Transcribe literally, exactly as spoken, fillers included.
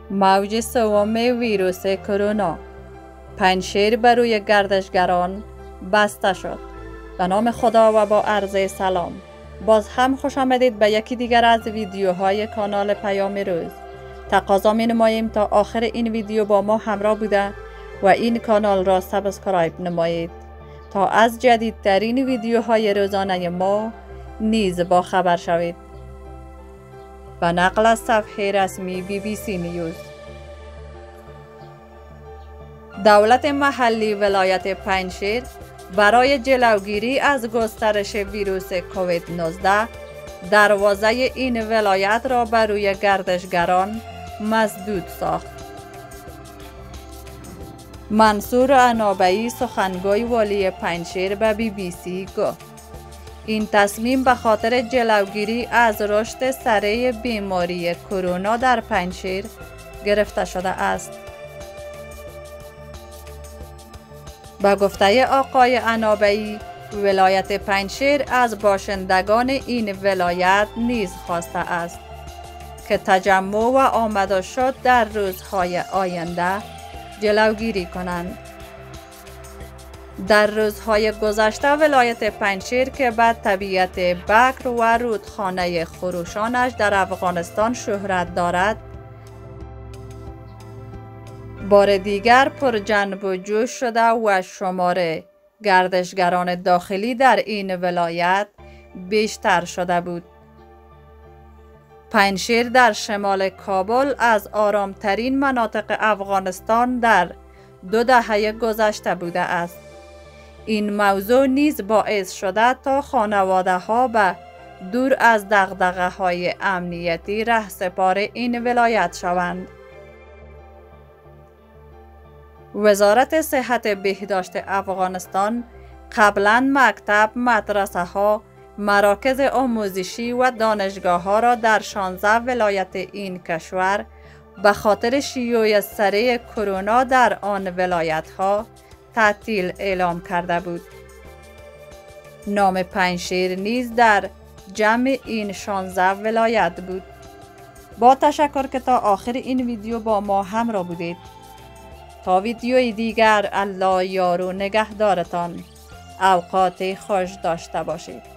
موج سوم ویروس کرونا. پنجشیر بر روی گردشگران بسته شد. به نام خدا و با عرض سلام. باز هم خوش آمدید به یکی دیگر از ویدیوهای کانال پیام روز. تقاضا می نماییم تا آخر این ویدیو با ما همراه بوده و این کانال را سابسکرایب نمایید تا از جدیدترین ویدیوهای روزانه ما نیز با خبر شوید. و نقل از صفحه رسمی بی بی سی نیوز. دولت محلی ولایت پنجشیر برای جلوگیری از گسترش ویروس کووید نوزده دروازه این ولایت را بر روی گردشگران مسدود ساخت. منصور عنابی سخنگوی والی پنجشیر به بی بی سی گفت این تصمیم به خاطر جلوگیری از رشد سریع بیماری کرونا در پنجشیر گرفته شده است. به گفته آقای عنابی، ولایت پنجشیر از باشندگان این ولایت نیز خواسته است که تجمع و آمد و شد در روزهای آینده جلوگیری کنند. در روزهای گذشته ولایت پنجشیر که به طبیعت بکر و رودخانه خروشانش در افغانستان شهرت دارد، بار دیگر پر جنب و جوش شده و شمار گردشگران داخلی در این ولایت بیشتر شده بود. پنجشیر در شمال کابل از آرامترین مناطق افغانستان در دو دهه گذشته بوده است. این موضوع نیز باعث شده تا خانواده ها به دور از دغدغه های امنیتی رهسپار این ولایت شوند. وزارت صحت بهداشت افغانستان قبلا مکتب، مدرسه ها، مراکز آموزشی و دانشگاه ها را در شانزده ولایت این کشور به خاطر شیوع سریع کرونا در آن ولایت ها تعطیل اعلام کرده بود. نام پنجشیر نیز در جمع این شانزده ولایت بود. با تشکر که تا آخر این ویدیو با ما همراه بودید. تا ویدیوی دیگر الله یار و نگهدارتان. اوقات خوش داشته باشید.